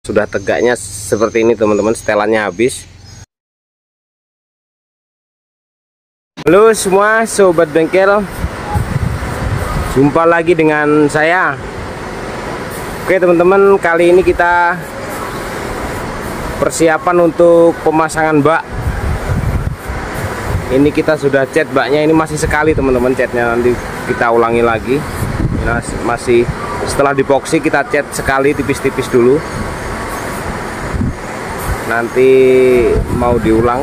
sudah tegaknya seperti ini teman-teman, setelannya habis. Halo semua sobat bengkel, jumpa lagi dengan saya. Oke teman-teman, kali ini kita persiapan untuk pemasangan bak. Ini kita sudah cat baknya, ini masih sekali teman-teman catnya, nanti kita ulangi lagi. Nah, masih setelah dipoksi kita cat sekali tipis-tipis dulu, nanti mau diulang.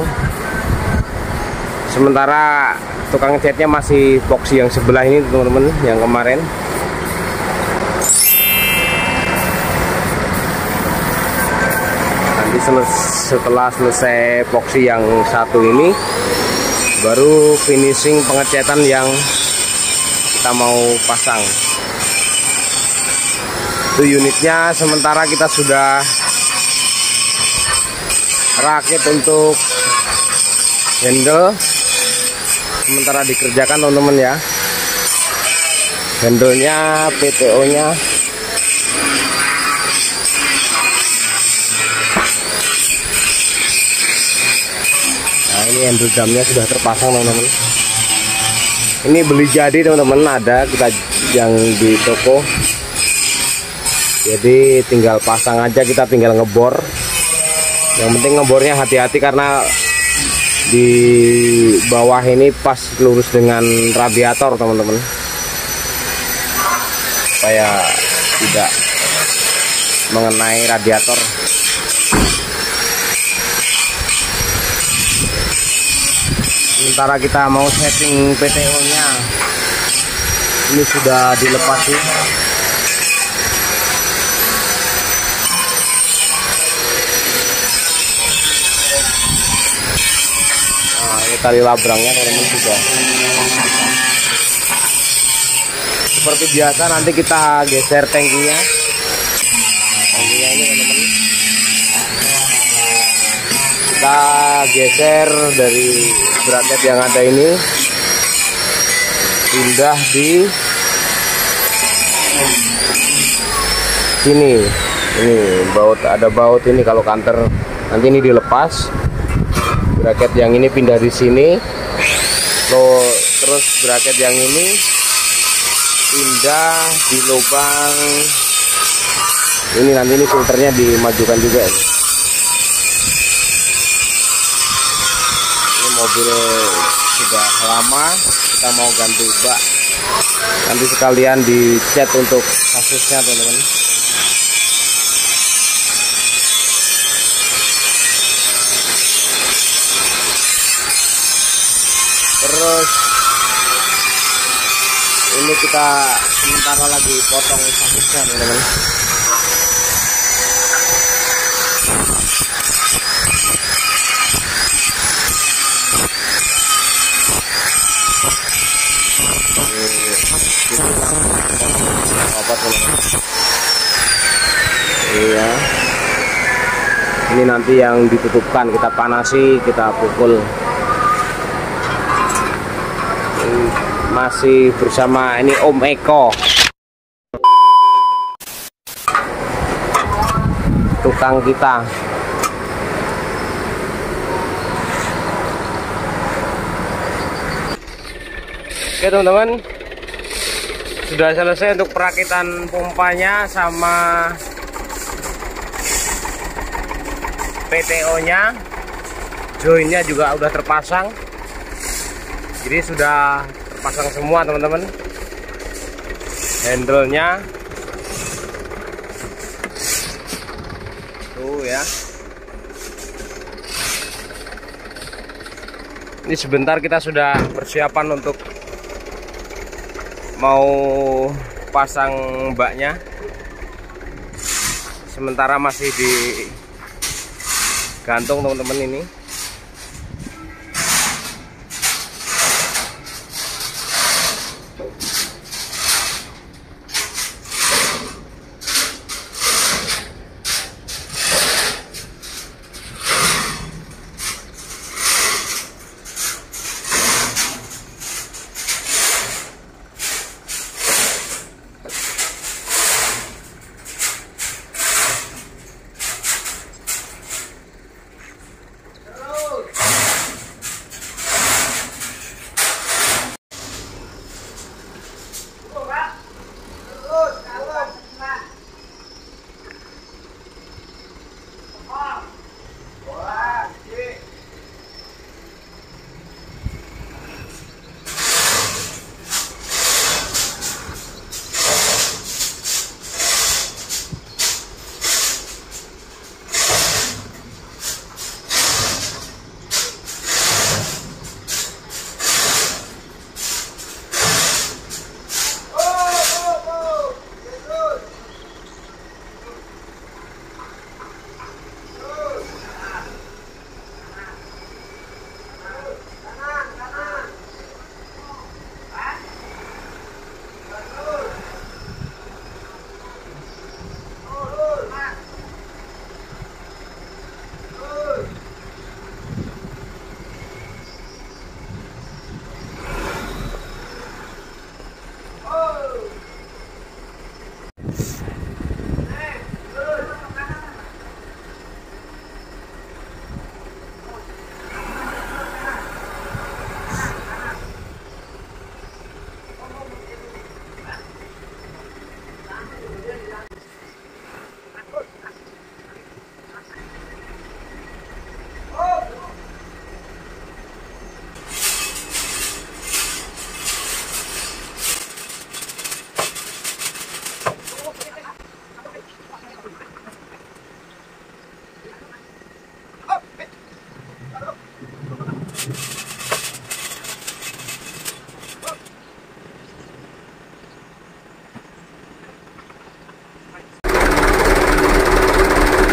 Sementara tukang catnya masih poksi yang sebelah ini teman-teman, yang kemarin. Nanti setelah selesai poksi yang satu ini, baru finishing pengecatan yang kita mau pasang. Itu unitnya sementara kita sudah rakit untuk handle, sementara dikerjakan teman-teman ya. Handlenya, PTO nya nah, ini handle jamnya sudah terpasang teman-teman. Ini beli jadi teman-teman, ada kita yang di toko, jadi tinggal pasang aja, kita tinggal ngebor. Yang penting ngebornya hati-hati karena di bawah ini pas lurus dengan radiator teman-teman, supaya tidak mengenai radiator. Sementara kita mau setting PTO nya, ini sudah dilepas sih. Tali labrangnya teman-teman sudah. Seperti biasa nanti kita geser tangkinya. Tangkinya ini teman-teman, kita geser dari bracket yang ada ini, pindah di sini. Ini baut, ada baut ini, kalau kanter nanti ini dilepas. Bracket yang ini pindah di sini, terus bracket yang ini pindah di lubang ini. Nanti ini filternya dimajukan juga ini. Ini mobil sudah lama, kita mau ganti bak, nanti sekalian dicat untuk kasusnya teman-teman. Terus ini kita sementara lagi potong sausnya teman-teman. Iya, ini nanti yang ditutupkan, kita panasi, kita pukul. Masih bersama ini Om Eko, tukang kita. Oke teman-teman, sudah selesai untuk perakitan pompanya sama PTO nya. Joinnya juga udah terpasang, jadi sudah pasang semua teman-teman. Handle-nya tuh ya. Ini sebentar kita sudah persiapan untuk mau pasang baknya. Sementara masih digantung teman-teman ini.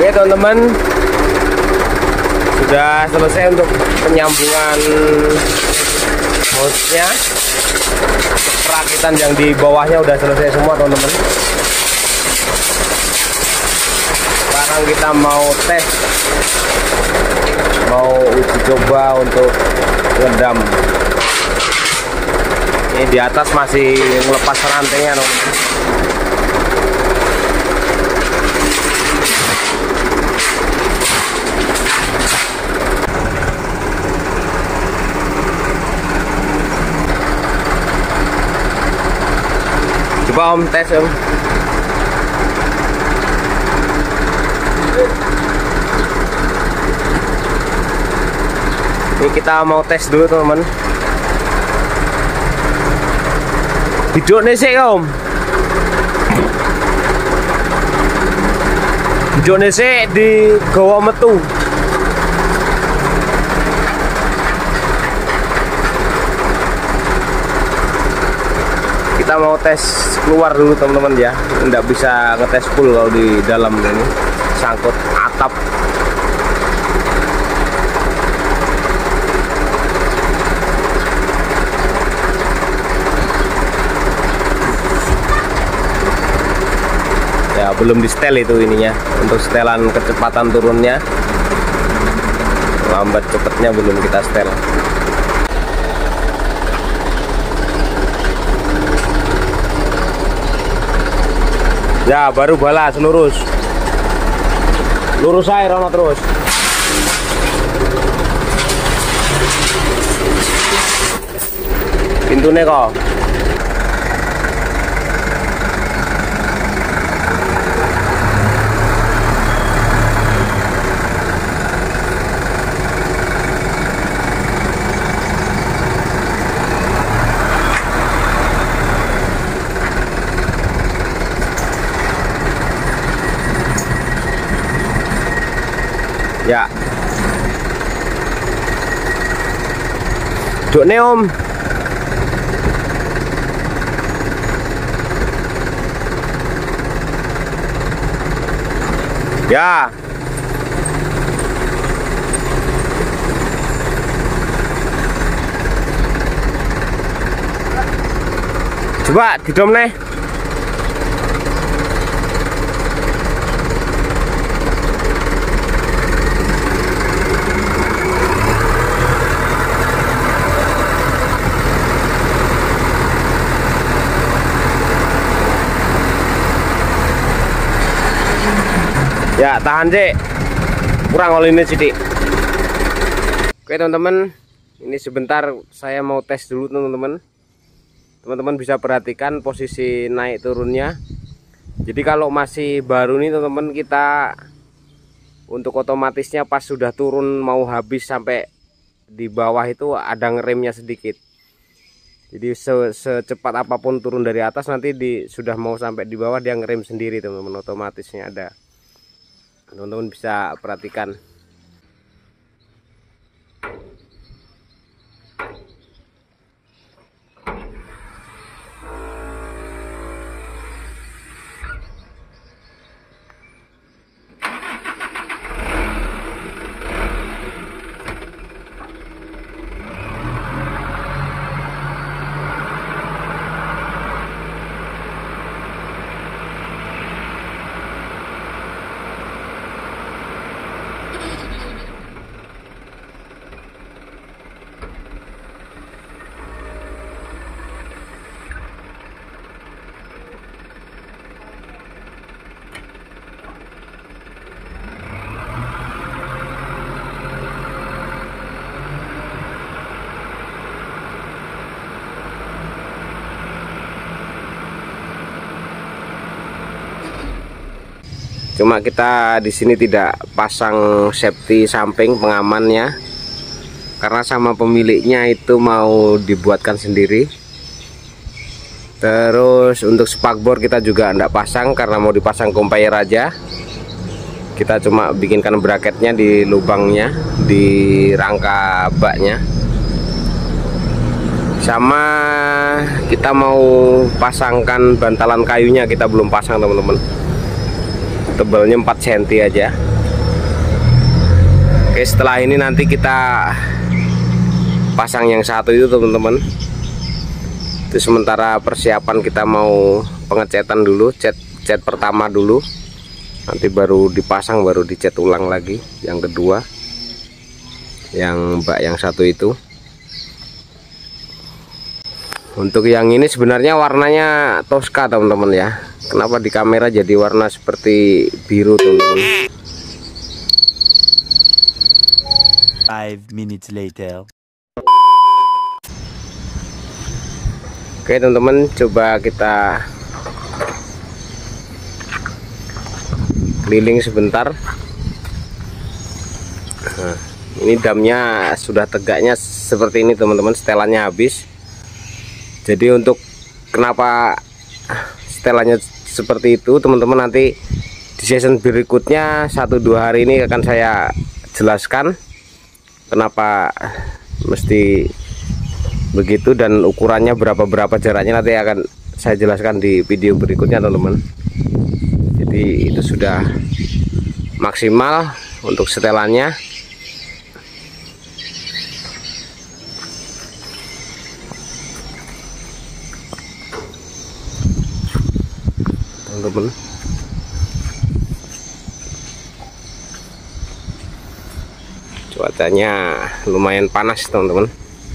Oke teman-teman, sudah selesai untuk penyambungan hose-nya. Perakitan yang di bawahnya udah selesai semua teman-teman. Sekarang kita mau tes, mau uji coba untuk ngedam. Ini di atas masih melepas rantainya teman-teman. Coba Om tes Om. Ini kita mau tes dulu teman-teman. Hidupnya sih Om. Hidupnya sih di gawa metu. Kita mau tes keluar dulu teman-teman ya. Nggak bisa ngetes full kalau di dalam ini sangkut atap. Ya belum di setel itu ininya. Untuk setelan kecepatan turunnya, lambat cepatnya belum kita setel. Ya baru balas lurus air Rono terus. Pintunya kok ya. Duk nih Om. Ya. Coba didom nih. Ya tahan sih, kurang oli ini sedikit. Oke teman-teman, ini sebentar saya mau tes dulu teman-teman. Teman-teman bisa perhatikan posisi naik turunnya. Jadi kalau masih baru nih teman-teman, kita untuk otomatisnya pas sudah turun mau habis sampai di bawah itu ada ngeremnya sedikit. Jadi secepat apapun turun dari atas, nanti sudah mau sampai di bawah dia ngerem sendiri teman-teman, otomatisnya ada. Teman-teman bisa perhatikan. Cuma kita di sini tidak pasang safety samping pengamannya, karena sama pemiliknya itu mau dibuatkan sendiri. Terus untuk spakbor kita juga tidak pasang karena mau dipasang compare aja. Kita cuma bikinkan bracketnya di lubangnya, di rangka baknya. Sama kita mau pasangkan bantalan kayunya, kita belum pasang teman-teman. Tebalnya 4 cm aja. Oke, setelah ini nanti kita pasang yang satu itu teman-teman. Itu sementara persiapan kita mau pengecetan dulu, cat pertama dulu, nanti baru dipasang, baru dicat ulang lagi yang kedua, yang bak yang satu itu. Untuk yang ini sebenarnya warnanya Tosca teman-teman ya. Kenapa di kamera jadi warna seperti biru teman-teman? 5 minutes later. Oke teman-teman, coba kita keliling sebentar. Nah, ini damnya sudah tegaknya seperti ini teman-teman, setelannya habis. Jadi untuk kenapa setelannya seperti itu teman-teman, nanti di season berikutnya 1-2 hari ini akan saya jelaskan kenapa mesti begitu dan ukurannya berapa jaraknya, nanti akan saya jelaskan di video berikutnya teman-teman. Jadi itu sudah maksimal untuk setelannya. Teman-teman, cuacanya lumayan panas teman-teman.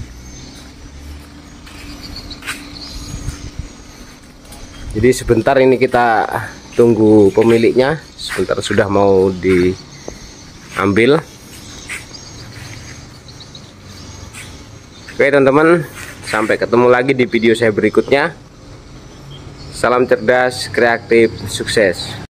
Jadi sebentar ini kita tunggu pemiliknya, sebentar sudah mau diambil. Oke teman-teman, sampai ketemu lagi di video saya berikutnya. Salam cerdas, kreatif, sukses.